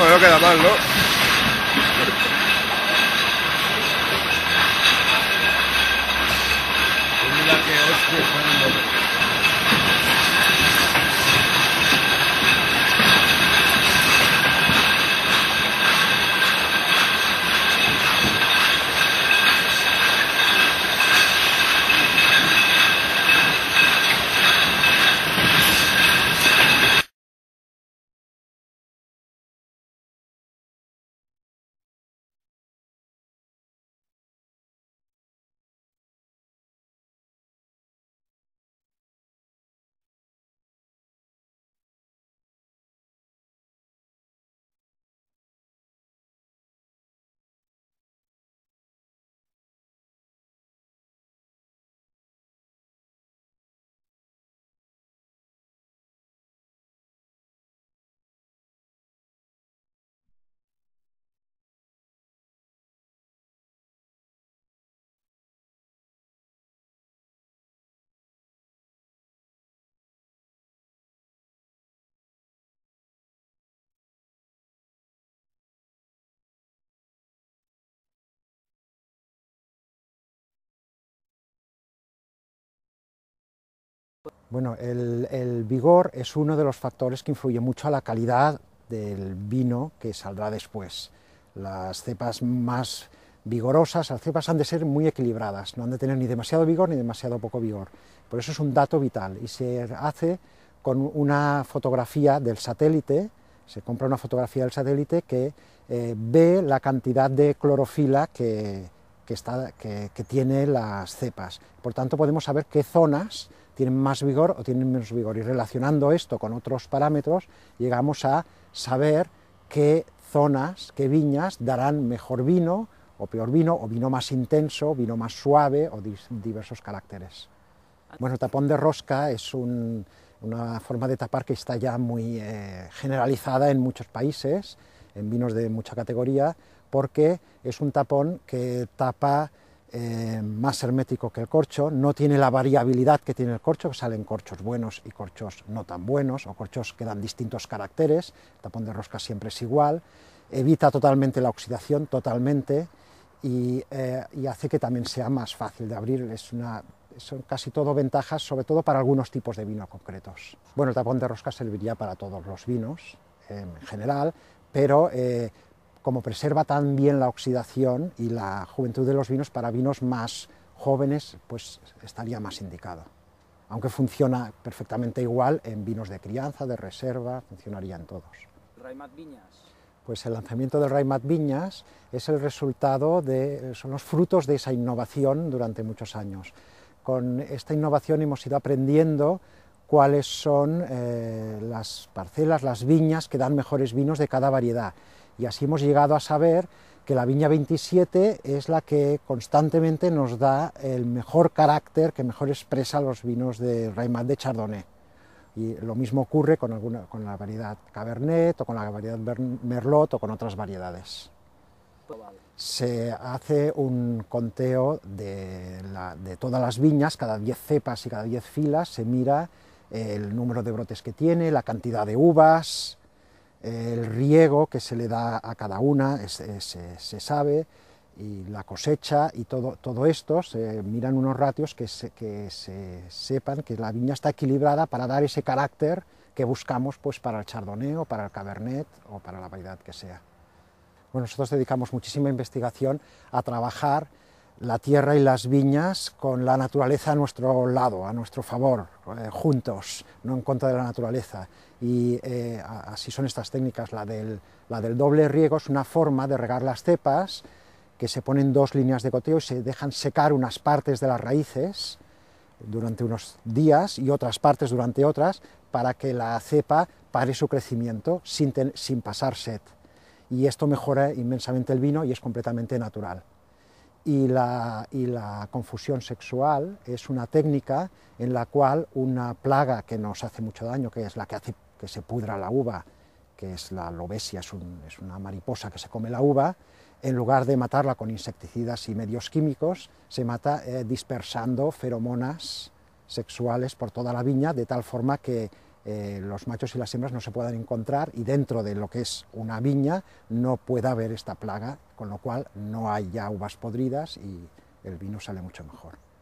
Pues no queda mal, ¿no? Mira que hostia, Bueno, el vigor es uno de los factores que influye mucho a la calidad del vino que saldrá después. Las cepas más vigorosas, las cepas han de ser muy equilibradas, no han de tener ni demasiado vigor ni demasiado poco vigor. Por eso es un dato vital y se hace con una fotografía del satélite, se compra una fotografía del satélite que ve la cantidad de clorofila que tiene las cepas. Por tanto, podemos saber qué zonas tienen más vigor o tienen menos vigor, y relacionando esto con otros parámetros llegamos a saber qué zonas, qué viñas darán mejor vino o peor vino, o vino más intenso, vino más suave, o diversos caracteres. Bueno, el tapón de rosca es una forma de tapar que está ya muy generalizada en muchos países, en vinos de mucha categoría, porque es un tapón que tapa más hermético que el corcho, no tiene la variabilidad que tiene el corcho, que salen corchos buenos y corchos no tan buenos, o corchos que dan distintos caracteres. El tapón de rosca siempre es igual, evita totalmente la oxidación, totalmente, y hace que también sea más fácil de abrir. Son casi todo ventajas, sobre todo para algunos tipos de vino concretos. Bueno, el tapón de rosca serviría para todos los vinos en general, pero como preserva tan bien la oxidación y la juventud de los vinos, para vinos más jóvenes pues estaría más indicado. Aunque funciona perfectamente igual en vinos de crianza, de reserva, funcionaría en todos. Raimat Viñas. Pues el lanzamiento del Raimat Viñas es el resultado son los frutos de esa innovación durante muchos años. Con esta innovación hemos ido aprendiendo cuáles son las parcelas, las viñas que dan mejores vinos de cada variedad. Y así hemos llegado a saber que la viña 27 es la que constantemente nos da el mejor carácter, que mejor expresa los vinos de Raimat de Chardonnay. Y lo mismo ocurre con la variedad Cabernet, o con la variedad Merlot, o con otras variedades. Se hace un conteo de todas las viñas, cada 10 cepas y cada 10 filas, se mira el número de brotes que tiene, la cantidad de uvas, el riego que se le da a cada una, se sabe, y la cosecha, y todo esto, se miran unos ratios que se sepan que la viña está equilibrada para dar ese carácter que buscamos pues, para el Chardonnay, o para el Cabernet, o para la variedad que sea. Bueno, nosotros dedicamos muchísima investigación a trabajar la tierra y las viñas con la naturaleza a nuestro lado, a nuestro favor, juntos, no en contra de la naturaleza. Y así son estas técnicas. La del doble riego es una forma de regar las cepas, que se ponen 2 líneas de goteo y se dejan secar unas partes de las raíces durante unos días y otras partes durante otras, para que la cepa pare su crecimiento sin pasar sed. Y esto mejora inmensamente el vino y es completamente natural. Y la confusión sexual es una técnica en la cual una plaga que nos hace mucho daño, que es la que hace que se pudra la uva, que es la lobesia, es una mariposa que se come la uva, en lugar de matarla con insecticidas y medios químicos, se mata dispersando feromonas sexuales por toda la viña, de tal forma que los machos y las hembras no se puedan encontrar y dentro de lo que es una viña no pueda haber esta plaga, con lo cual no hay ya uvas podridas y el vino sale mucho mejor.